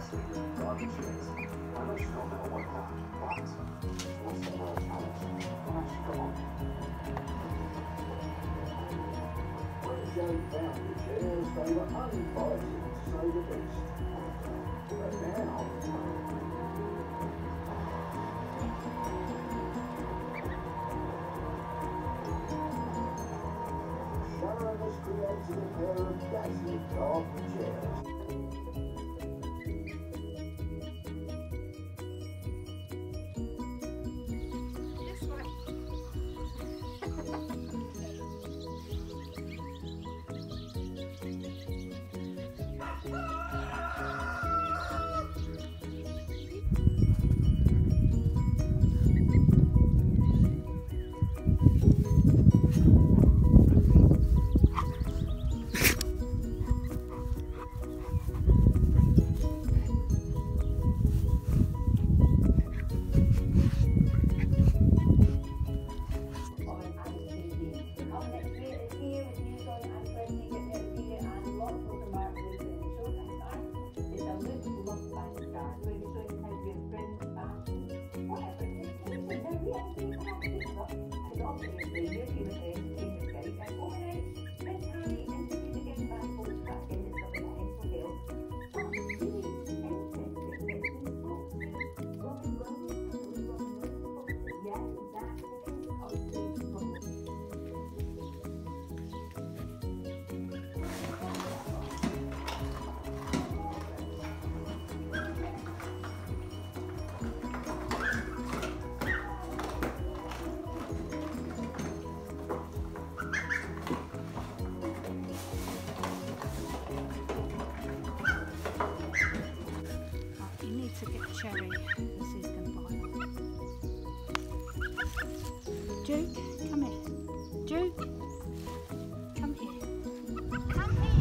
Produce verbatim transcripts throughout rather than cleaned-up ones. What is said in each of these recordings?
Joe found the chairs, they were uninvited, so the best. But now, Sharon has created a pair of dazzling garden chairs. To get Cherry, this is going to buy one. Duke, come here. Duke, come here. Come here.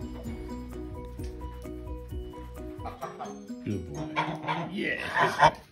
Good boy. Yeah.